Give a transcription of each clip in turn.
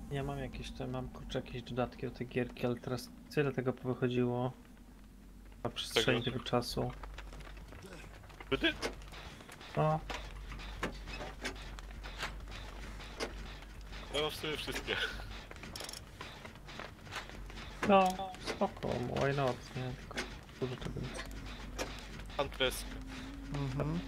Ja mam jakieś tam, mam kurczę jakieś dodatki do tej gierki, ale teraz tyle tego powychodziło na przestrzeni tego czasu. Byty? No, No w sumie wszystkie. no, spoko, why not, nie? Tylko dużo tego jest. Huntress. Mhm.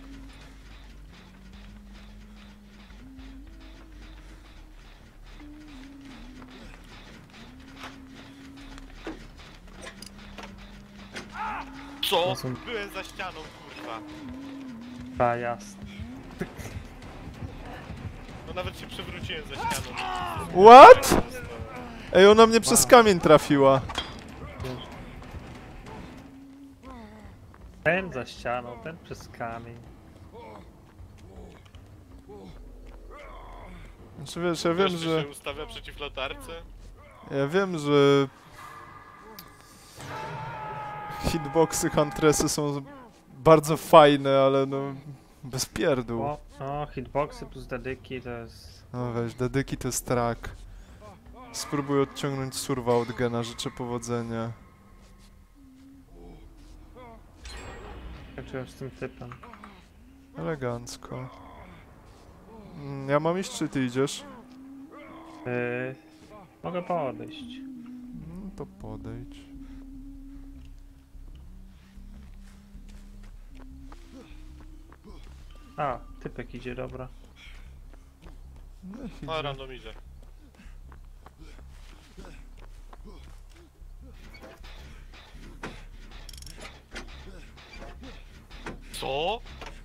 Co? Rozum- Byłem za ścianą, kurwa. A, jasne. No nawet się przewróciłem za ścianą. What? Ej, ona mnie przez Wow. kamień trafiła. Ten za ścianą, ten przez kamień. Znaczy wiesz, ja wiem, Wreszcie że... się ustawia przeciw latarce. Ja wiem, że... Hitboxy Huntressy są bardzo fajne, ale no... Bez pierdół. O, hitboxy plus dedyki to jest... No weź, dedyki to jest track. Spróbuj odciągnąć surwa od gena, życzę powodzenia. Skończyłem z tym typem. Elegancko. Ja mam iść, czy ty idziesz? Mogę podejść. No to podejdź. A, typek idzie, dobra. Niech A, idzie. random idzie. Co?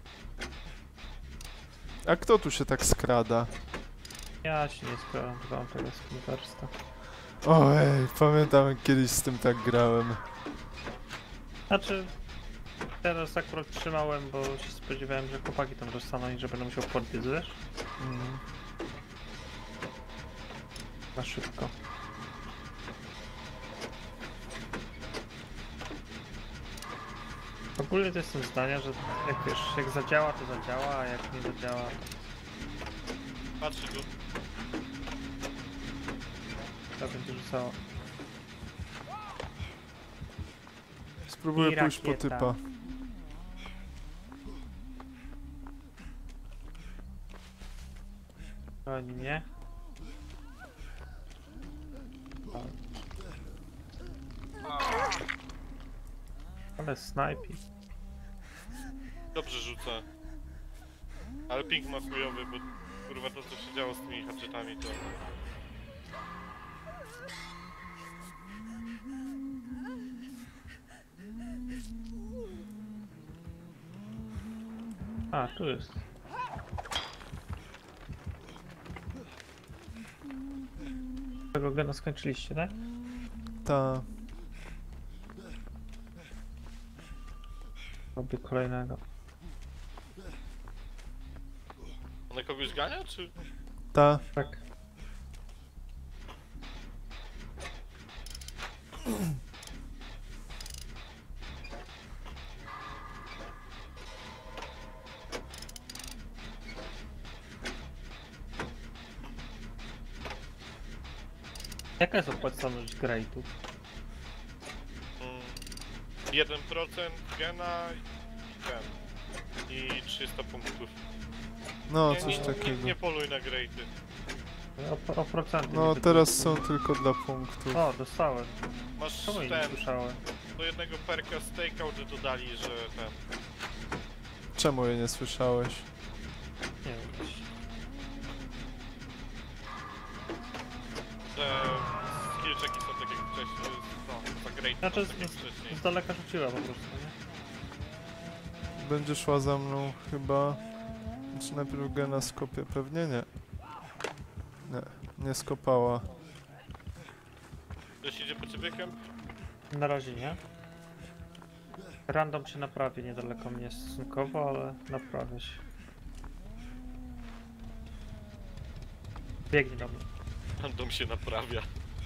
A kto tu się tak skrada? Ja się nie składam, tylko mam tego skrótarstwa. Ojej, pamiętam jak kiedyś z tym tak grałem. Znaczy, teraz akurat trzymałem, bo się spodziewałem, że chłopaki tam dostaną i że będę musiał podbiec, wiesz? Mm. Na szybko. Ogólnie to jestem zdania, że jak wiesz, jak zadziała to zadziała, a jak nie zadziała to Patrzy tu. trzeba będzie rzucało. Spróbuję I pójść po rakieta. typa. Oni nie. Ale snajpi. Dobrze rzuca. Ale ping ma chujowy, bo kurwa to co się działo z tymi hatchetami to... A, tu jest. Tego gena skończyliście, tak? Ta. Robię kolejnego. Ona kogoś gania, czy...? Ta. Tak. Jaka jest opłacalność grade'ów? 1% gena i ten. I 300 punktów. No, Nie, coś nie, takiego. nie poluj na grade'y. O procenty. No, niby teraz to- są tylko dla punktów. O, dostałem. Masz Czemu jej nie ten, słyszałem? do jednego perka stakeout dodali, że ten... Czemu jej nie słyszałeś? Nie wiem. że skill checki są tak jak wcześniej, no, za grade Znaczy są tak jak wcześniej. z daleka rzuciła po prostu, nie? Będzie szła za mną chyba... Czy najpierw gena skopie? Pewnie nie. Nie, nie skopała. Ktoś idzie po ciebie, Kemp? Na razie nie. Random się naprawi niedaleko mnie stosunkowo, ale naprawia się. Biegnie do mnie. Random się naprawia.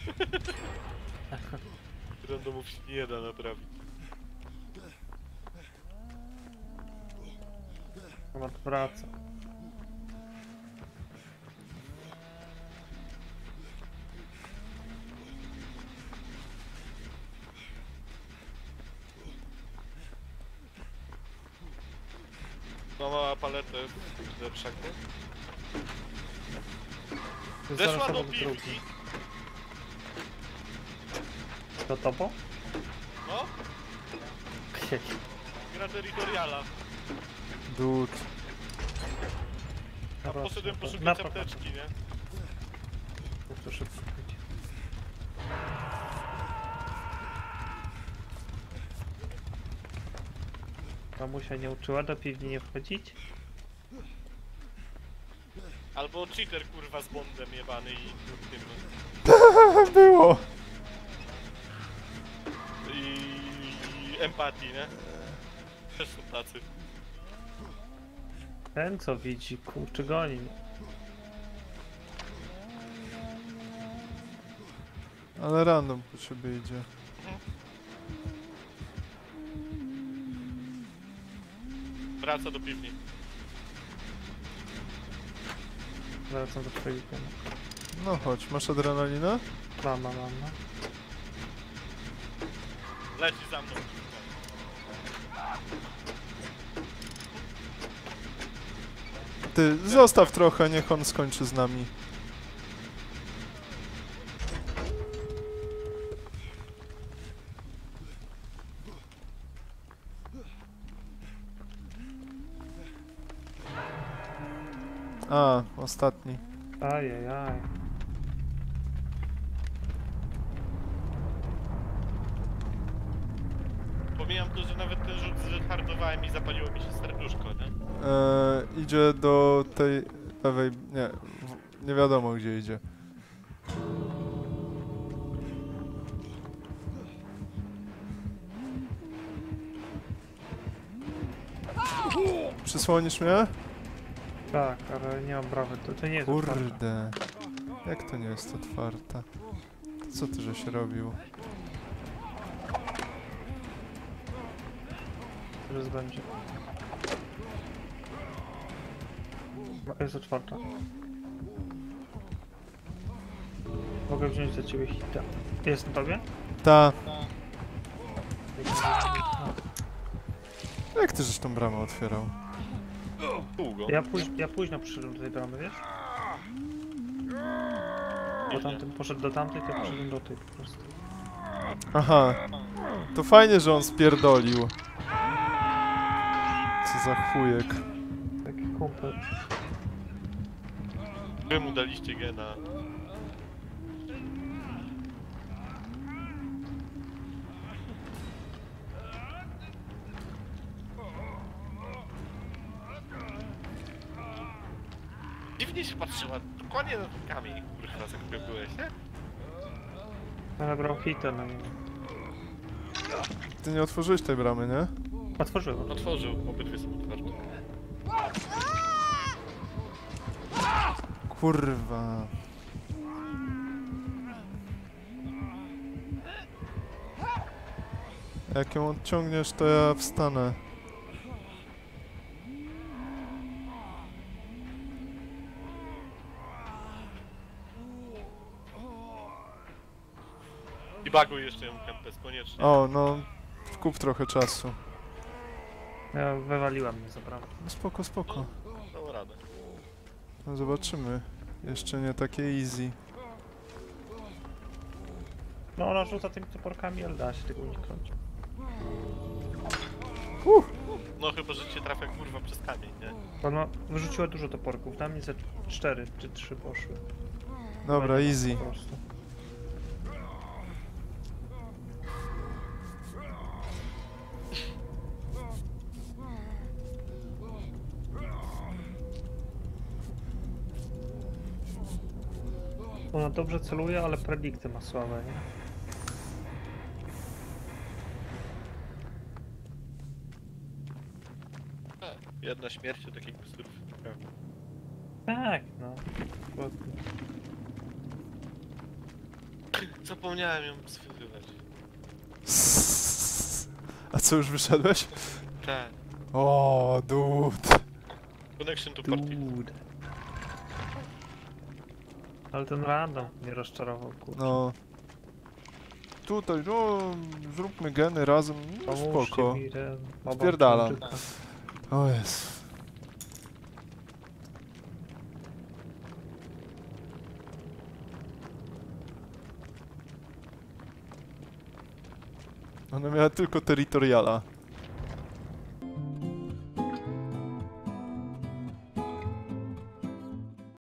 Randomów się nie da naprawić. On wraca. Ma mała paletę ze przaku. Zaraz Zeszła do obok drugi. piwki. Do topo? No, gra Territoriala. Dud. A poszedłem Na poszukać prawo. apteczki, nie? To szybko chodzi. Mamusia nie uczyła do piwni nie wchodzić? Albo cheater kurwa z bondem jebany i tym. Było! I empatii, nie? Też są tacy. Ten co widzi, kurczę goni. Ale random po ciebie idzie. Wraca do piwni. Wracam do twojego pionu. No chodź, masz adrenalinę? Mam. Leci za mną. Ty, zostaw trochę, niech on skończy z nami. A, ostatni. Ajajaj. Pomijam to, że nawet ten rzut zretardowałem i zapaliło mi się serduszko, nie? Idzie do tej lewej... Nie, nie wiadomo gdzie idzie. Przysłonisz mnie? Tak, ale nie mam brawy, to nie jest otwarte. Kurde. Jak to nie jest otwarte? Co ty żeś robił? Zaraz będzie. Jest otwarta. Mogę wziąć za ciebie hita. Jest na tobie? Ta. Jak ty żeś tą bramę otwierał? Długo. Ja późno przyszedłem do tej bramy, wiesz? Bo tamten poszedł do tamtej, to ja poszedłem do tej po prostu. Aha. To fajnie, że on spierdolił. Co za chujek. Taki kumpel. Wy mu daliście gena. Dziwnie się patrzyła, dokładnie na ten kamień, kurwa, za którym byłeś, nie? Ale brał hita na mnie. Ty nie otworzyłeś tej bramy, nie? Otworzyłem. Otworzył, obydwie są otwarte. Kurwa. Jak ją odciągniesz, to ja wstanę. I baguj jeszcze ją kempes, koniecznie. O, no. Kup trochę czasu. Ja wywaliła mnie za bramę. No spoko, spoko. Dało radę. No zobaczymy. Jeszcze nie takie easy. No ona rzuca tymi toporkami, ale da się tego uniknąć. No chyba, że cię trafia kurwa przez kamień, nie? Ona wyrzuciła dużo toporków, na mnie ze 4 czy 3 poszły. Dobra, Fajnie, easy. po prostu. Ona dobrze celuje, ale predikty ma słabe, nie? Jedna śmierć to takich psów. Tak, no. Dokładnie. Zapomniałem ją zwyzywać. A co, już wyszedłeś? Tak. O, dude. Connection to party. Dude. Ale ten random mnie rozczarował, kurczę. No. Tutaj, no, zróbmy geny razem, no Pomóżcie spoko. mi, Ren. Baba Spierdalam. Księżyca. O jest. Ona miała tylko terytoriala.